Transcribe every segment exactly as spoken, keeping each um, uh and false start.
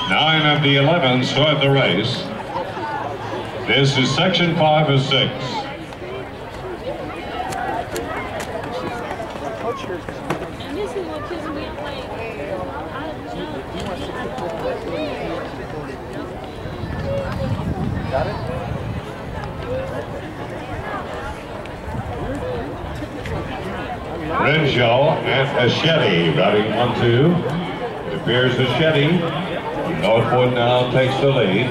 Nine of the eleven start the race. This is section five of six. Got it? Renshaw and Hachette riding one, two. It appears Hachette. Northwood now takes the lead.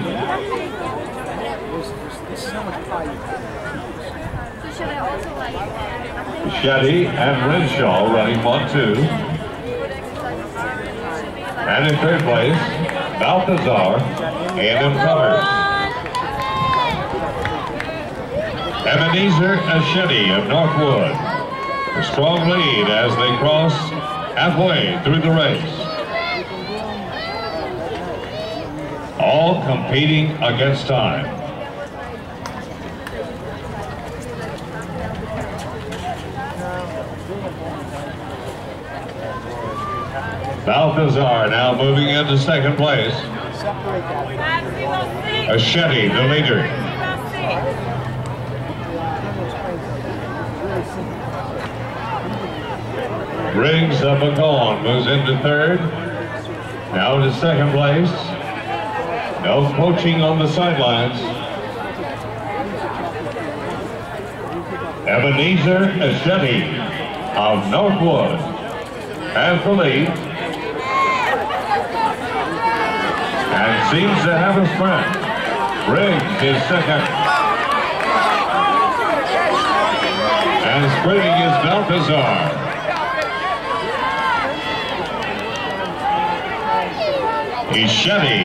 Hachette and Renshaw running one, two. And in third place, Balthazar and M. Cummers. Ebenezer Hachette of Northwood. A strong lead as they cross halfway through the race. All competing against time. Balthazar now moving into second place. Hachette, the leader. Briggs of McCollum moves into third. Now to second place. No coaching on the sidelines. Ebenezer Hachette of Northwood has the lead. And seems to have a sprint. Briggs is second. And sprinting is Balthazar. Hachette